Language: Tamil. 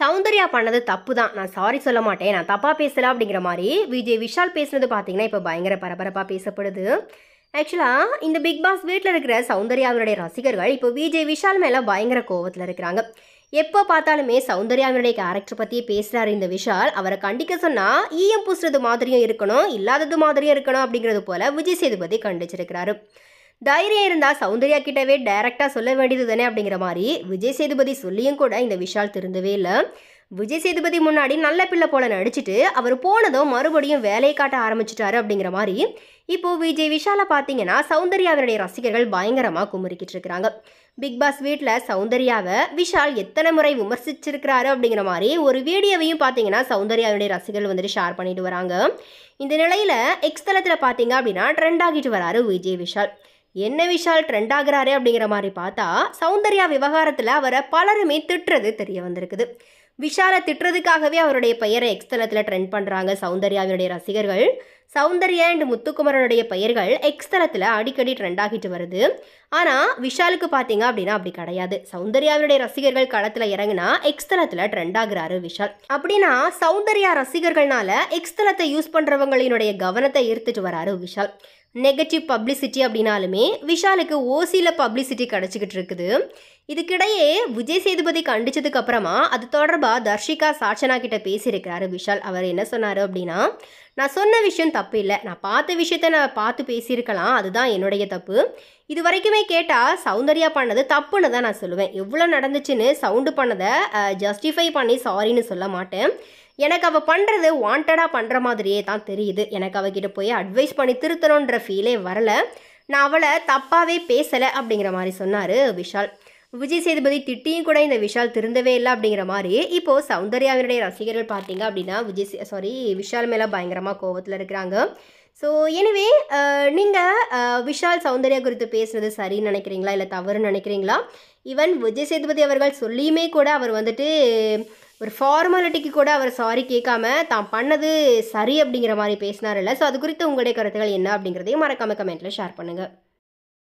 சௌந்தர்யா பண்ணது தப்பு தான். நான் சாரி சொல்ல மாட்டேன். நான் தப்பாக பேசல அப்படிங்கிற மாதிரி விஜய் விஷால் பேசுனது பார்த்தீங்கன்னா, இப்போ பயங்கர பரபரப்பாக பேசப்படுது. ஆக்சுவலாக இந்த பிக் பாஸ் வீட்டில் இருக்கிற சௌந்தர்யாவினுடைய ரசிகர்கள் இப்போ விஜய் விஷால் மேலே பயங்கர கோவத்தில் இருக்கிறாங்க. எப்போ பார்த்தாலுமே சௌந்தர்யாவினுடைய கேரக்டர் பற்றியே பேசுகிறாரு இந்த விஷால். அவரை கண்டிக்க சொன்னால் ஈயம் பூசுறது மாதிரியும் இருக்கணும், இல்லாதது மாதிரியும் இருக்கணும் அப்படிங்கிறது போல விஜய் சேதுபதி கண்டிச்சிருக்கிறாரு. தைரியம் இருந்தால் சௌந்தர்யா கிட்டவே டைரெக்டாக சொல்ல வேண்டியது தானே அப்படிங்கிற மாதிரி விஜய் சேதுபதி சொல்லியும் கூட இந்த விஷால் திருந்தவே இல்லை. விஜய் சேதுபதி முன்னாடி நல்ல பிள்ளை போல நடிச்சுட்டு அவர் போனதும் மறுபடியும் வேலையை காட்ட ஆரம்பிச்சிட்டாரு அப்படிங்கிற மாதிரி இப்போ விஜய் விஷாலை பார்த்தீங்கன்னா சௌந்தர்யாவினுடைய ரசிகர்கள் பயங்கரமாக குமுறிக்கிட்டு இருக்கிறாங்க. பிக் பாஸ் வீட்டில் சௌந்தர்யாவை விஷால் எத்தனை முறை விமர்சிச்சிருக்கிறாரு அப்படிங்கிற மாதிரி ஒரு வீடியோவையும் பார்த்தீங்கன்னா சௌந்தர்யாவினுடைய ரசிகர்கள் வந்துட்டு ஷேர் பண்ணிட்டு வராங்க. இந்த நிலையில் எக்ஸ் தளத்தில் பார்த்தீங்க அப்படின்னா ட்ரெண்ட் ஆகிட்டு வராரு விஜய் விஷால். என்ன விஷால் ட்ரெண்ட் ஆகுறாரு அப்படிங்கிற மாதிரி பார்த்தா சௌந்தர்யா விவகாரத்தில் அவரை பலருமே திட்டுறது தெரிய வந்திருக்குது. விஷாலை திட்டுறதுக்காகவே அவருடைய பெயரை எக்ஸ்தலத்தில் ட்ரெண்ட் பண்ணுறாங்க சௌந்தர்யாவினுடைய ரசிகர்கள். சௌந்தர்யா அண்ட் முத்துக்குமரனுடைய பெயர்கள் எக்ஸ்தலத்தில் அடிக்கடி ட்ரெண்ட் ஆகிட்டு வருது. ஆனால் விஷாலுக்கு பார்த்தீங்க அப்படின்னா அப்படி கிடையாது. சௌந்தர்யாவினுடைய ரசிகர்கள் களத்தில் இறங்கினா எக்ஸ்தலத்தில் ட்ரெண்ட் ஆகுறாரு விஷால். அப்படின்னா சௌந்தர்யா ரசிகர்கள்னால எக்ஸ்தலத்தை யூஸ் பண்ணுறவங்களினுடைய கவனத்தை ஈர்த்துட்டு வராரு விஷால். நெகட்டிவ் பப்ளிசிட்டி அப்படின்னாலுமே விஷாலுக்கு ஓசியில் பப்ளிசிட்டி கிடச்சிக்கிட்டு இருக்குது. இதுக்கிடையே விஜய் சேதுபதி கண்டிச்சதுக்கு அப்புறமா அது தொடர்பாக தர்ஷிகா சாட்சனா கிட்ட பேசியிருக்கிறாரு விஷால். அவர் என்ன சொன்னார் அப்படின்னா, நான் சொன்ன விஷயம் தப்பு இல்லை, நான் பார்த்த விஷயத்த நான் பார்த்து பேசியிருக்கலாம், அதுதான் என்னுடைய தப்பு. இது வரைக்குமே கேட்டால் சௌந்தர்யா பண்ணது தப்புன்னு தான் நான் சொல்லுவேன். எவ்வளோ நடந்துச்சுன்னு சவுண்டு பண்ணதை ஜஸ்டிஃபை பண்ணி சாரின்னு சொல்ல மாட்டேன். எனக்கு அவள் பண்ணுறது வாண்டடாக பண்ணுற மாதிரியே தான் தெரியுது. எனக்கு அவகிட்ட போய் அட்வைஸ் பண்ணி திருத்தணுன்ற ஃபீலே வரலை. நான் அவளை தப்பாகவே பேசலை அப்படிங்கிற மாதிரி சொன்னார் விஷால். விஜய் சேதுபதி திட்டியும் கூட இந்த விஷால் திருந்தவே இல்லை அப்படிங்கிற மாதிரி இப்போது சௌந்தர்யாவினுடைய ரசிகர்கள் பார்த்தீங்க அப்படின்னா விஷால் மேலே பயங்கரமாக கோவத்தில் இருக்கிறாங்க. ஸோ எனிவே நீங்கள் விஷால் சௌந்தர்யா குறித்து பேசுனது சரின்னு நினைக்கிறீங்களா இல்லை தவறுன்னு நினைக்கிறீங்களா? ஈவன் விஜய் சேதுபதி அவர்கள் சொல்லியுமே கூட அவர் வந்துட்டு ஒரு ஃபார்மாலிட்டிக்கு கூட அவர் சாரி கேட்காம தான் பண்ணது சரி அப்படிங்கிற மாதிரி பேசினார் இல்லை. ஸோ அது குறித்து உங்களுடைய கருத்துக்கள் என்ன அப்படிங்கிறதையும் மறக்காம கமெண்ட்டில் ஷேர் பண்ணுங்கள்.